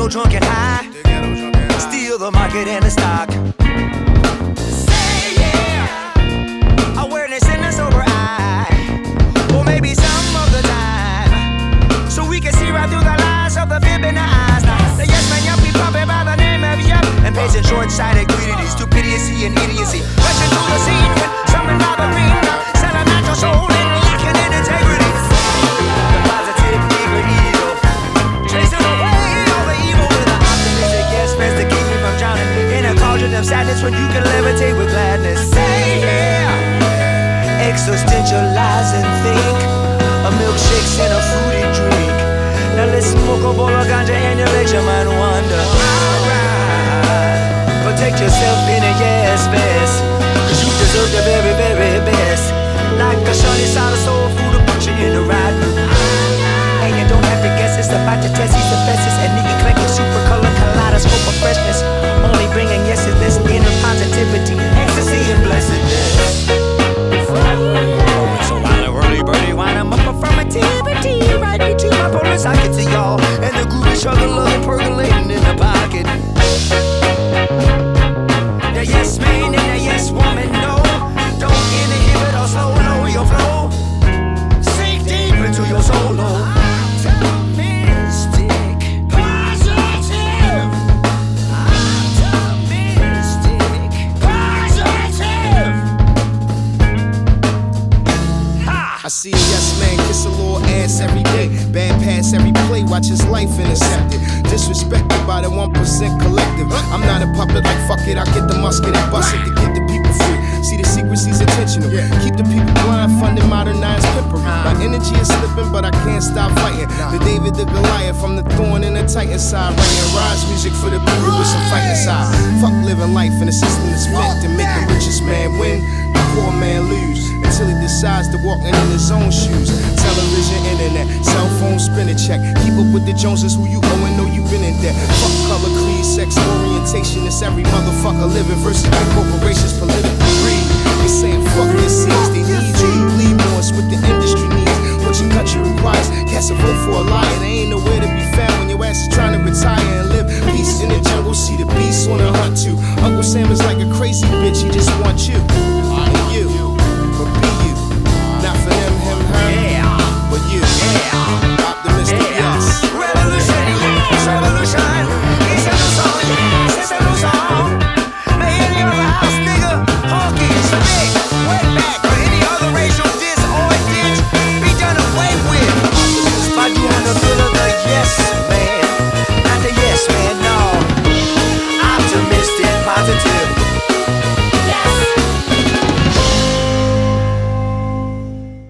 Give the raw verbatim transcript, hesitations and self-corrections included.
ghetto drunk and high. Steal the market and the stock. Say yeah. Awareness in a sober eye. Or maybe some of the time, so we can see right through the lies of the fib in the eyes. Now, the yes man, yup, we pumping by the name of yup, and patient short-sighted greedity, stupidity and idiocy. Rushing through the scene with something by the green, selling out your soul and lacking in integrity. The positive, eager evil, chasing away all the evil with an optimistic yes man to keep me from drowning in a cauldron of sadness when you can levitate with gladness. Say yeah. Existentialize and think of milkshakes and a fruity drink. Now let's smoke a bowl of ganja and your legs, you might wonder. Alright, protect yourself in a yes vest, cause you deserve the very, very best. Like a shiny side of soul food to put you in the right mood. And you don't have to guess, it's about to test these defenses and the eclectic super color kaleidoscope of freshness, only bringing yeses, inner positivity, ecstasy and blessedness. So while a whirly birdie wind 'em up affirmativity, right between my polar sockets of y'all, and the groovy struggle of percolating in the pocket. The yes man and the yes woman, no, don't inhibit or slow lower your flow. Sink deep into your soul, no. Optimistic, positive. Optimistic, positive. I see a yes man kiss a little ass every day. Bad pass every play, watch his life intercepted. Disrespected by the one percent collective. I'm not a puppet like fuck it, I get the musket and bust it to get the people free. See the secrecy's intentional. Keep the people blind, funding modernized pimpery. My energy is slipping, but I can't stop fighting. The David the Goliath, from the thorn in the titan side. Writing rise music for the people with some fighting side. Fuck living life in a system that's meant to make the richest man win, the poor man lose, until he decides to walk in his own shoes. Television, internet, cell phone, spin a check. Keep up with the Joneses, who you owe and know you been in debt. Fuck color, creed, sex, orientation. It's every motherfucker living versus big corporations, political greed. They saying fuck your seeds, they need you. You bleed more, it's what the industry needs. What your country requires, cast a vote for a liar. There ain't nowhere to be found when your ass is trying to retire and live peace in the jungle. See the beast on a hunt too. Uncle Sam is like a crazy bitch, he just wants you.